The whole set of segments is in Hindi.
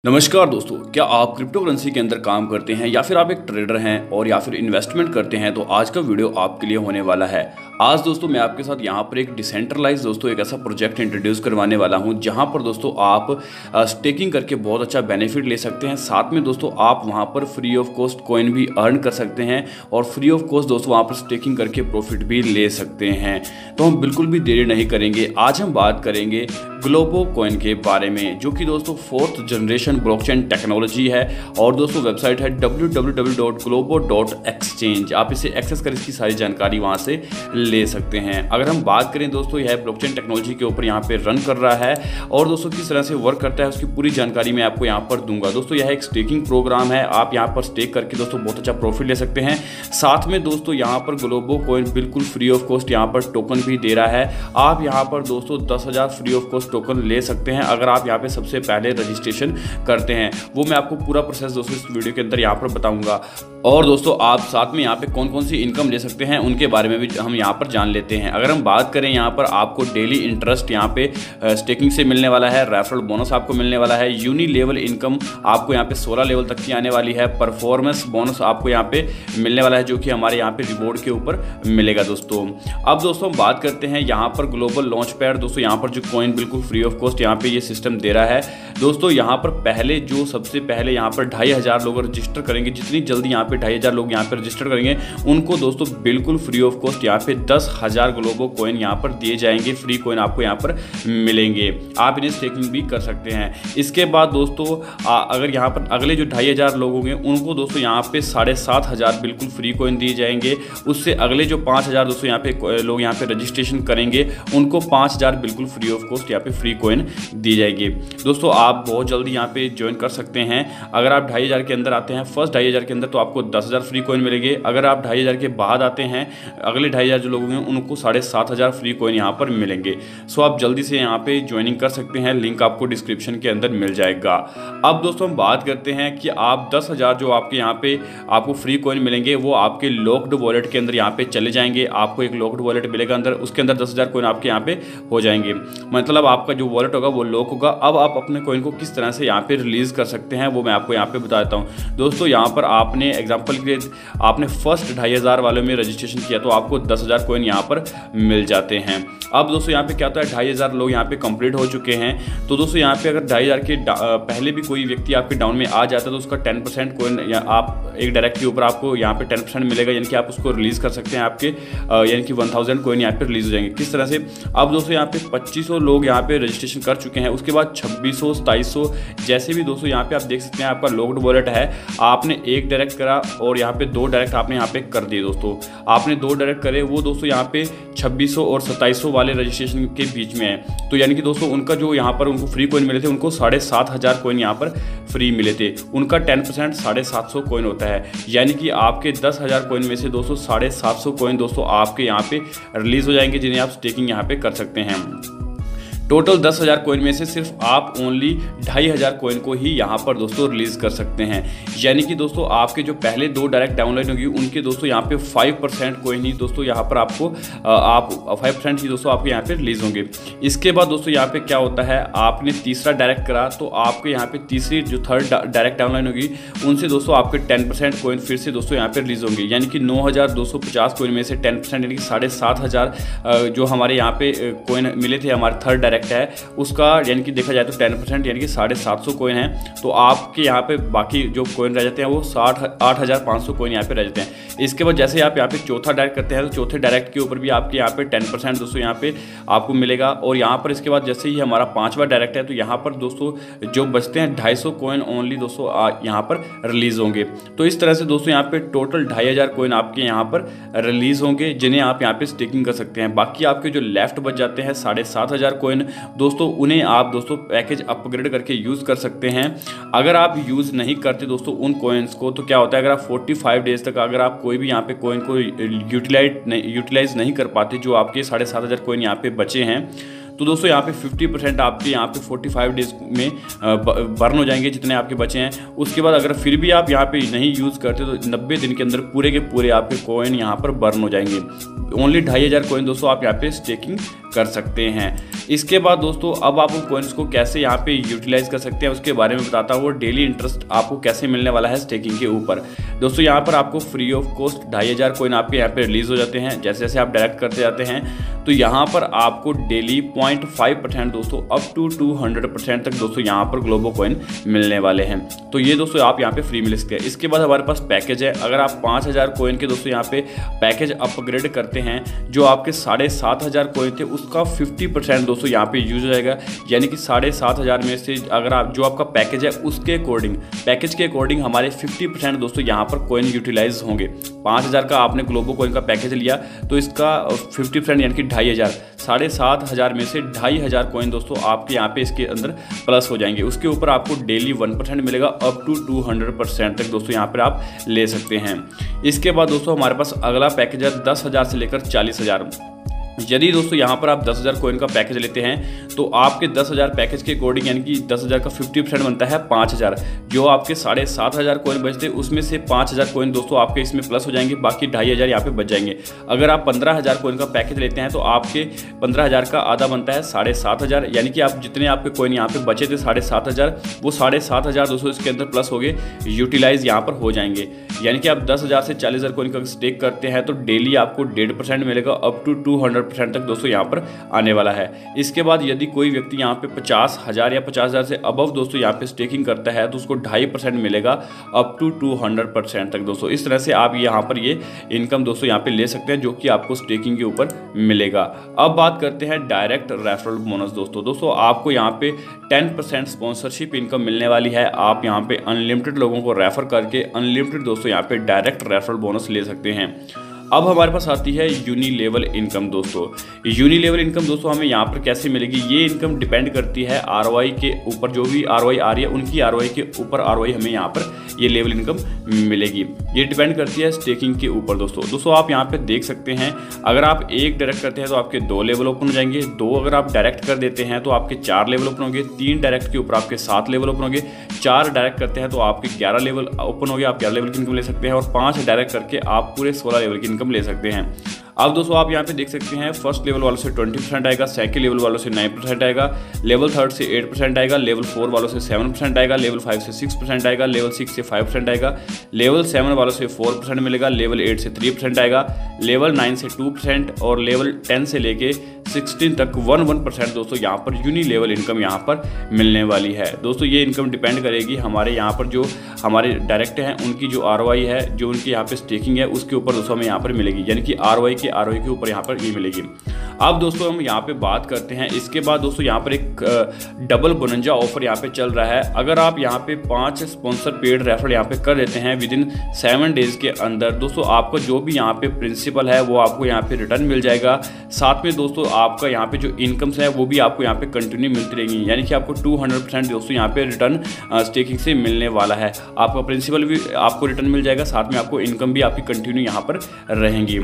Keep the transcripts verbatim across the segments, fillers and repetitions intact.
नमस्कार दोस्तों, क्या आप क्रिप्टो करेंसी के अंदर काम करते हैं या फिर आप एक ट्रेडर हैं और या फिर इन्वेस्टमेंट करते हैं तो आज का वीडियो आपके लिए होने वाला है। आज दोस्तों मैं आपके साथ यहाँ पर एक डिसेंट्रलाइज दोस्तों एक ऐसा प्रोजेक्ट इंट्रोड्यूस करवाने वाला हूँ जहाँ पर दोस्तों आप स्टेकिंग करके बहुत अच्छा बेनिफिट ले सकते हैं। साथ में दोस्तों आप वहाँ पर फ्री ऑफ कॉस्ट कॉइन भी अर्न कर सकते हैं और फ्री ऑफ कॉस्ट दोस्तों वहाँ पर स्टेकिंग करके प्रॉफिट भी ले सकते हैं। तो हम बिल्कुल भी देरी नहीं करेंगे, आज हम बात करेंगे ग्लोबो कॉइन के बारे में, जो कि दोस्तों फोर्थ जनरेशन ब्लॉकचेन टेक्नोलॉजी है और दोस्तों वेबसाइट है W W W dot Globo dot exchange. आप इसे एक्सेस कर इसकी सारी जानकारी वहां से ले सकते हैं। अगर हम बात करें दोस्तों, यह ब्लॉकचेन टेक्नोलॉजी के ऊपर यहाँ पे रन कर रहा है और दोस्तों किस तरह से वर्क करता है उसकी पूरी जानकारी मैं आपको यहाँ पर दूंगा। दोस्तों यह एक स्टेकिंग प्रोग्राम है, आप यहाँ पर स्टेक करके दोस्तों बहुत अच्छा प्रॉफिट ले सकते हैं। साथ में दोस्तों यहाँ पर ग्लोबो कॉइन बिल्कुल फ्री ऑफ कॉस्ट यहाँ पर टोकन भी दे रहा है। आप यहाँ पर दोस्तों दस हज़ार फ्री ऑफ कॉस्ट टोकन ले सकते हैं अगर आप यहाँ पे सबसे पहले रजिस्ट्रेशन करते हैं। वो मैं आपको पूरा प्रोसेस दोस्तों इस वीडियो के अंदर यहाँ पर बताऊंगा। और दोस्तों आप साथ में यहाँ पे कौन कौन सी इनकम ले सकते हैं उनके बारे में भी हम यहाँ पर जान लेते हैं। अगर हम बात करें यहाँ पर आपको डेली इंटरेस्ट यहाँ पे स्टेकिंग से मिलने वाला है, रेफरल बोनस आपको मिलने वाला है, यूनी लेवल इनकम आपको यहाँ पे सोलह लेवल तक की आने वाली है, परफॉर्मेंस बोनस आपको यहाँ पे मिलने वाला है जो कि हमारे यहाँ पे रिवॉर्ड के ऊपर मिलेगा दोस्तों। अब दोस्तों हम बात करते हैं यहाँ पर ग्लोबल लॉन्च पैड। दोस्तों यहाँ पर जो कॉइन बिल्कुल फ्री ऑफ कॉस्ट यहाँ पे ये सिस्टम दे रहा है। दोस्तों यहाँ पर पहले जो सबसे पहले यहाँ पर ढाई हज़ार लोग रजिस्टर करेंगे, जितनी जल्दी यहाँ पे ढाई हज़ार लोग यहाँ पे रजिस्टर करेंगे उनको दोस्तों बिल्कुल फ्री ऑफ कॉस्ट यहाँ पे दस हज़ार ग्लोबो कॉइन यहाँ पर दिए जाएंगे। फ्री कॉइन आपको यहाँ पर मिलेंगे, आप इन्हें स्टेकिंग भी कर सकते हैं। इसके बाद दोस्तों आ, अगर यहाँ पर अगले जो ढाई हज़ार लोग होंगे उनको दोस्तों यहाँ पे साढ़े सात हज़ार बिल्कुल फ्री कॉइन दिए जाएंगे। उससे अगले जो पाँच हज़ार दोस्तों यहाँ पे लोग यहाँ पे रजिस्ट्रेशन करेंगे उनको पाँच हज़ार बिल्कुल फ्री ऑफ कॉस्ट यहाँ पे फ्री कॉइन दी जाएगी। दोस्तों आप बहुत जल्दी यहाँ पे ज्वाइन कर सकते हैं। अगर आप ढाई हज़ार के अंदर आते हैं, फर्स्ट ढाई हज़ार के अंदर, तो आपको दस हज़ार फ्री कॉइन मिलेंगे। अगर आप ढाई हज़ार के बाद आते हैं, अगले ढाई हज़ार जो लोग होंगे उनको साढ़े सात हज़ार फ्री कॉइन यहाँ पर मिलेंगे। सो आप जल्दी से यहाँ पे ज्वाइनिंग कर सकते हैं, लिंक आपको डिस्क्रिप्शन के अंदर मिल जाएगा। अब दोस्तों हम बात करते हैं कि आप दस हज़ार जो आपके यहाँ पे आपको फ्री कॉइन मिलेंगे वो आपके लॉक्ड वॉलेट के अंदर यहाँ पे चले जाएंगे। आपको एक लॉक्ड वॉलेट मिलेगा अंदर, उसके अंदर दस हज़ार कॉइन आपके यहाँ पे हो जाएंगे। मतलब आपका जो वॉलेट होगा वो लॉक होगा। अब आप अपने कॉइन को किस तरह से यहाँ पे रिलीज कर सकते हैं वो मैं आपको यहाँ पे बता देता हूँ। दोस्तों यहाँ पर आपने एग्जांपल के लिए आपने फर्स्ट ढाई हज़ार वालों में रजिस्ट्रेशन किया तो आपको दस हज़ार कॉइन यहाँ पर मिल जाते हैं। अब दोस्तों यहाँ पे क्या होता है, ढाई हज़ार लोग यहाँ पे कंप्लीट हो चुके हैं। तो दोस्तों यहाँ पे अगर ढाई हज़ार के पहले भी कोई व्यक्ति आपके डाउन में आ जाता है तो उसका टेन परसेंट कॉइन या आप एक डायरेक्ट के ऊपर आपको यहाँ पे टेन परसेंट मिलेगा, यानी कि आप उसको रिलीज कर सकते हैं। आपके यानी कि वन थाउजेंड कॉइन यहाँ पे रिलीज हो जाएंगे। किस तरह से, अब दोस्तों यहाँ पे पच्चीस सौ लोग यहाँ पे रजिस्ट्रेशन कर चुके हैं। उसके बाद छब्बीस सौ सताईस सौ जैसे भी दोस्तों यहाँ पे आप देख सकते हैं आपका लॉक्ड वॉलेट है। आपने एक डायरेक्ट करा और यहाँ पे दो डायरेक्ट आपने यहाँ पे कर दिए। दोस्तों आपने दो डायरेक्ट करे, वो दोस्तों यहाँ पे छब्बीस सौ और सत्ताईस सौ वाले रजिस्ट्रेशन के बीच में है। तो यानी कि दोस्तों उनका जो यहाँ पर उनको फ्री कॉइन मिले थे उनको साढ़े सात हज़ार कॉइन यहाँ पर फ्री मिले थे। उनका टेन परसेंट साढ़े सात सौ कॉइन होता है, यानी कि आपके दस हज़ार कॉइन में से दोस्तों साढ़े सात सौ कॉइन दोस्तों आपके यहाँ पे रिलीज हो जाएंगे, जिन्हें आप स्टेकिंग यहाँ पे कर सकते हैं। टोटल दस हज़ार कॉइन में से सिर्फ आप ओनली ढाई हज़ार कॉइन को ही यहाँ पर दोस्तों रिलीज़ कर सकते हैं। यानी कि दोस्तों आपके जो पहले दो डायरेक्ट डाउनलाइन होगी उनके दोस्तों यहाँ पे फाइव परसेंट कॉइन ही दोस्तों यहाँ पर आपको आप फाइव परसेंट ही दोस्तों आपके यहाँ पे रिलीज़ होंगे। इसके बाद दोस्तों यहाँ पे क्या होता है, आपने तीसरा डायरेक्ट करा तो आपके यहाँ पे तीसरी जो थर्ड डायरेक्ट डाउनलाइन होगी उनसे दोस्तों आपके टेन परसेंट कॉइन फिर से दोस्तों यहाँ पे रिलीज़ होंगे। यानी कि नौ हज़ार दो सौ पचास कॉइन में से टेन परसेंट यानी कि साढ़े सात हज़ार जो हमारे यहाँ पे कॉइन मिले थे हमारे थर्ड डायरेक्ट है उसका, यानी कि देखा जाए तो टेन परसेंट यानी कि साढ़े सात सौ कॉइन है। तो आपके यहाँ पे बाकी जो कॉइन रह जाते हैं वो साठ आठ हज़ार पाँच सौ कॉइन यहाँ पे रह जाते हैं। इसके बाद जैसे आप यहाँ पे चौथा डायरेक्ट करते हैं तो चौथे डायरेक्ट के ऊपर भी आपके यहाँ पे टेन परसेंट दोस्तों यहाँ पे आपको मिलेगा। और यहाँ पर इसके बाद जैसे ही हमारा पाँचवा डायरेक्ट है तो यहाँ पर दोस्तों जो बचते हैं ढाई सौ कॉइन ओनली दोस्तों यहाँ पर रिलीज होंगे। तो इस तरह से दोस्तों यहाँ पे टोटल ढाई हज़ार कॉइन आपके यहाँ पर रिलीज होंगे, जिन्हें आप यहाँ पे स्टेकिंग कर सकते हैं। बाकी आपके जो लेफ्ट बच जाते हैं साढ़े सात हज़ार कॉइन दोस्तों, उन्हें आप दोस्तों पैकेज अपग्रेड करके यूज़ कर सकते हैं। अगर आप यूज़ नहीं करते दोस्तों उन कॉइन्स को तो क्या होता है, अगर आप पैंतालीस डेज तक अगर आप कोई भी यहाँ पे कॉइन को यूटिलाइज नहीं यूटिलाइज नहीं कर पाते, जो आपके साढ़े सात हज़ार कॉइन यहाँ पे बचे हैं, तो दोस्तों यहाँ पे फिफ्टी परसेंट आपके यहाँ पे फोर्टी फाइव डेज में बर्न हो जाएंगे जितने आपके बचे हैं। उसके बाद अगर फिर भी आप यहाँ पे नहीं यूज़ करते तो नब्बे दिन के अंदर पूरे के पूरे आपके कॉइन यहाँ पर बर्न हो जाएंगे। ओनली ढाई हज़ार कॉइन दोस्तों आप यहाँ पे स्टेकिंग कर सकते हैं। इसके बाद दोस्तों अब आप उन कॉइन्स को कैसे यहाँ पे यूटिलाइज कर सकते हैं उसके बारे में बताता हूँ। डेली इंटरेस्ट आपको कैसे मिलने वाला है स्टेकिंग के ऊपर। दोस्तों यहाँ पर आपको फ्री ऑफ कॉस्ट ढाई हज़ार कॉइन आपके यहाँ पे रिलीज हो जाते हैं। जैसे जैसे आप डायरेक्ट करते जाते हैं तो यहाँ पर आपको डेली पॉइंट फाइव परसेंट दोस्तों up to two hundred percent तक दोस्तों यहाँ पर ग्लोबो कॉइन मिलने वाले हैं। तो ये दोस्तों आप यहाँ पे फ्री मिल सकते हैं। इसके बाद हमारे पास पैकेज है। अगर आप पाँच हज़ार कॉइन के दोस्तों यहाँ पे पैकेज अपग्रेड करते हैं, जो आपके साढ़े सात हज़ार कॉइन थे उसका फिफ्टी परसेंट दोस्तों यहाँ पे यूज हो जाएगा। यानी कि साढ़े सात हज़ार में से अगर आप जो आपका पैकेज है उसके अकॉर्डिंग पैकेज के अकॉर्डिंग हमारे फिफ्टी परसेंट दोस्तों यहाँ पर कॉइन यूटिलाइज होंगे। पाँच हज़ार का आपने ग्लोबो कॉइन का पैकेज लिया तो इसका फिफ्टी परसेंट यानी कि ढाई हज़ार साढ़े सात हज़ार में से ढाई हज़ार कॉइन दोस्तों आपके यहाँ पे इसके अंदर प्लस हो जाएंगे। उसके ऊपर आपको डेली वन परसेंट मिलेगा up to two hundred percent तक दोस्तों यहाँ पर आप ले सकते हैं। इसके बाद दोस्तों हमारे पास अगला पैकेज है दस हज़ार से लेकर चालीस हज़ार। यदि दोस्तों यहाँ पर आप दस हज़ार कॉइन का पैकेज लेते हैं तो आपके दस हज़ार पैकेज के अकॉर्डिंग यानी कि दस हज़ार का फिफ्टी परसेंट बनता है पाँच हज़ार। जो आपके साढ़े सात हज़ार कॉइन बचते हैं उसमें से पाँच हज़ार कॉइन दोस्तों आपके इसमें प्लस हो जाएंगे, बाकी ढाई हज़ार यहाँ पे बच जाएंगे। अगर आप पंद्रह हज़ार कॉइन का पैकेज लेते हैं तो आपके पंद्रह हज़ार का आधा बनता है साढ़े सात हज़ार। यानी कि आप जितने आपके कॉइन यहाँ पे बचे थे साढ़े सात हज़ार वो साढ़े सात हज़ार दोस्तों इसके अंदर प्लस हो गए यूटिलाइज यहाँ पर हो जाएंगे। यानी कि आप दस हज़ार से चालीस हज़ार कॉइन का स्टेक करते हैं तो डेली आपको डेढ़ परसेंट मिलेगा up to two hundred percent तक दोस्तों यहाँ पर आने वाला है। इसके बाद यदि कोई व्यक्ति यहाँ पे पचास हज़ार या पचास हज़ार से अबव दोस्तों यहाँ पे स्टेकिंग करता है तो उसको ढाई परसेंट मिलेगा up to two hundred percent तक दोस्तों। इस तरह से आप यहाँ पर ये इनकम दोस्तों यहाँ पे ले सकते हैं जो कि आपको स्टेकिंग के ऊपर मिलेगा। अब बात करते हैं डायरेक्ट रेफरल बोनस दोस्तों। दोस्तों आपको यहाँ पे टेन परसेंट स्पॉन्सरशिप इनकम मिलने वाली है। आप यहाँ पे अनलिमिटेड लोगों को रेफर करके अनलिमिटेड दोस्तों यहाँ पे डायरेक्ट रेफरल बोनस ले सकते हैं। अब हमारे पास आती है यूनी लेवल इनकम दोस्तों। यूनी लेवल इनकम दोस्तों हमें यहाँ पर कैसे मिलेगी, ये इनकम डिपेंड करती है आरओआई के ऊपर। जो भी आरओआई आ रही है उनकी आरओआई के ऊपर आरओआई हमें यहाँ पर ये लेवल इनकम मिलेगी। ये डिपेंड करती है स्टेकिंग के ऊपर दोस्तों। दोस्तों आप यहाँ पे देख सकते हैं अगर आप एक डायरेक्ट करते हैं तो आपके दो लेवल ओपन हो जाएंगे, दो अगर आप डायरेक्ट कर देते हैं तो आपके चार लेवल ओपन होंगे, तीन डायरेक्ट के ऊपर आपके सात लेवल ओपन होंगे, चार डायरेक्ट करते हैं तो आपके ग्यारह लेवल ओपन हो गए, आप ग्यारह लेवल की इनकम ले सकते हैं, और पाँच डायरेक्ट करके आप पूरे सोलह लेवल की इनकम ले सकते हैं। अब दोस्तों आप यहाँ पे देख सकते हैं फर्स्ट लेवल वालों से ट्वेंटी परसेंट आएगा, सेकंड लेवल वालों से नाइन परसेंट आएगा, लेवल थर्ड से एट परसेंट आएगा, लेवल फोर वालों से सेवन परसेंट आएगा, लेवल फाइव से सिक्स परसेंट आएगा, लेवल सिक्स से फाइव परसेंट आएगा, लेवल सेवन वालों से फोर परसेंट मिलेगा, लेवल एट से थ्री परसेंट आएगा, लेवल नाइन से टू परसेंट और लेवल टेन से लेके सिक्सटीन तक वन वन परसेंट दोस्तों यहाँ पर यूनी लेवल इनकम यहाँ पर मिलने वाली है। दोस्तों ये इनकम डिपेंड करेगी हमारे यहाँ पर जो हमारे डायरेक्ट हैं उनकी जो आरओआई है, जो उनकी यहाँ पे स्टेकिंग है उसके ऊपर दोस्तों हमें यहाँ पर मिलेगी, यानी कि आरओआई के आरओआई के ऊपर यहाँ पर ये मिलेगी। अब दोस्तों हम यहाँ पे बात करते हैं इसके बाद दोस्तों यहाँ पर एक डबल बोनंजा ऑफर यहाँ पे चल रहा है। अगर आप यहाँ पे पाँच स्पॉन्सर पेड रेफरल यहाँ पे कर देते हैं विद इन सेवन डेज के अंदर, दोस्तों आपका जो भी यहाँ पे प्रिंसिपल है वो आपको यहाँ पे रिटर्न मिल जाएगा। साथ में दोस्तों आपका यहाँ पे जो इनकम्स है वो भी आपको यहाँ पे कंटिन्यू मिलती रहेंगी, यानी कि आपको टू हंड्रेड परसेंट दोस्तों यहाँ पे रिटर्न स्टेकिंग से मिलने वाला है। आपका प्रिंसिपल भी आपको रिटर्न मिल जाएगा, साथ में आपको इनकम भी आपकी कंटिन्यू यहाँ पर रहेंगी।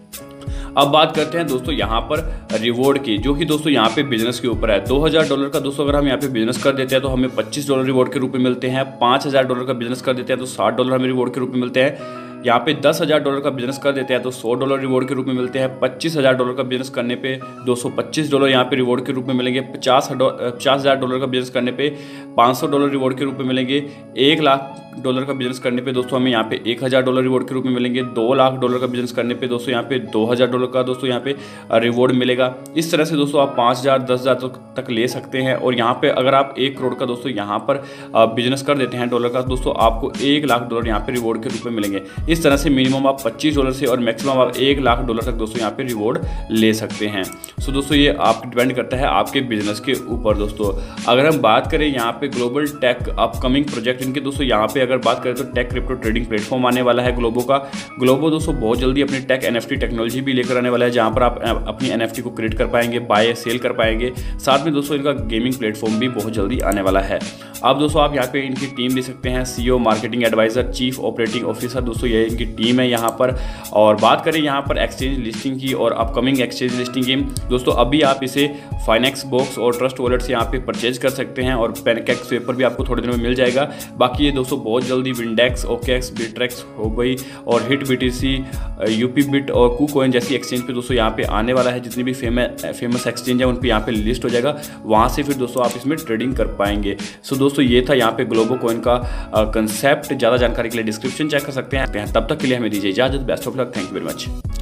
अब बात करते हैं दोस्तों यहाँ पर रिवॉर्ड की, जो कि दोस्तों यहाँ पे बिजनेस के ऊपर है। दो हज़ार डॉलर का दोस्तों अगर हम यहाँ पे बिजनेस कर देते हैं तो हमें पच्चीस डॉलर रिवॉर्ड के रूप में मिलते हैं। पाँच हज़ार डॉलर का बिजनेस कर देते हैं तो साठ डॉलर हमें रिवॉर्ड के रूप में मिलते हैं। यहाँ पे दस हज़ार डॉलर का बिजनेस कर देते हैं तो सौ डॉलर रिवॉर्ड के रूप में मिलते हैं। पच्चीस हज़ार डॉलर का बिजनेस करने पे दो सौ पच्चीस डॉलर यहाँ पे रिवॉर्ड के रूप में मिलेंगे। पचास पचास हज़ार डॉलर का बिजनेस करने पे पाँच सौ डॉलर रिवॉर्ड के रूप में मिलेंगे। एक लाख डॉलर का बिजनेस करने पे दोस्तों हमें यहाँ पे एक हज़ार डॉलर रिवॉर्ड के रूप में मिलेंगे। दो लाख डॉलर का बिजनेस करने पे दोस्तों यहाँ पे दो हज़ार डॉलर का दोस्तों यहाँ पे रिवॉर्ड मिलेगा। इस तरह से दोस्तों आप पाँच हज़ार दस हज़ार तक ले सकते हैं। और यहाँ पे अगर आप एक करोड़ का दोस्तों यहाँ पर बिजनेस कर देते हैं डॉलर का, दोस्तों आपको एक लाख डॉलर यहाँ पे रिवॉर्ड के रूप में मिलेंगे। इस तरह से मिनिमम आप पच्चीस डॉलर से और मैक्सिमम आप एक लाख डॉलर तक दोस्तों यहाँ पे रिवॉर्ड ले सकते हैं। सो दोस्तों ये आप डिपेंड करता है आपके बिजनेस के ऊपर। दोस्तों अगर हम बात करें यहाँ पे ग्लोबल टेक अपकमिंग प्रोजेक्ट, इनके दोस्तों यहाँ पे अगर बात करें तो टेक क्रिप्टो ट्रेडिंग प्लेटफॉर्म आने वाला है ग्लोबो का। ग्लोबो दोस्तों बहुत जल्दी अपनी टेक एनएफटी टेक्नोलॉजी भी लेकर आने वाला है, जहां पर आप अपनी एनएफटी को क्रिएट कर पाएंगे, बाय सेल कर पाएंगे। साथ में दोस्तों इनका गेमिंग प्लेटफॉर्म भी बहुत जल्दी आने वाला है। अब दोस्तों आप यहाँ पे इनकी टीम देख सकते हैं, CEO, marketing advisor, chief operating officer, दोस्तों ये इनकी टीम है यहाँ पर। और बात करें यहाँ पर एक्सचेंज लिस्टिंग की और अपकमिंग एक्सचेंज लिस्टिंग की, दोस्तों अभी आप इसे फाइनेक्स बॉक्स और ट्रस्ट वॉलेट से यहाँ पे परचेज कर सकते हैं और पैनकेक पेपर भी आपको थोड़े दिनों में मिल जाएगा। बाकी ये दोस्तों बहुत जल्दी विंडेक्स, ओकेएक्स, बिटरेक्स हो गई और हिट बीटीसी, यूपी बिट और कूकॉइन जैसी एक्सचेंज पे दोस्तों यहाँ पे आने वाला है। जितनी भी फेमस फेमस एक्सचेंज है उन पे यहाँ पे लिस्ट हो जाएगा, वहाँ से फिर दोस्तों आप इसमें ट्रेडिंग कर पाएंगे। सो दोस्तों ये था यहाँ पे ग्लोबो कॉइन का कंसेप्ट। ज़्यादा जानकारी के लिए डिस्क्रिप्शन चेक कर सकते हैं। तब तक के लिए हमें दीजिए इजाजत। Best of luck, thank you very much.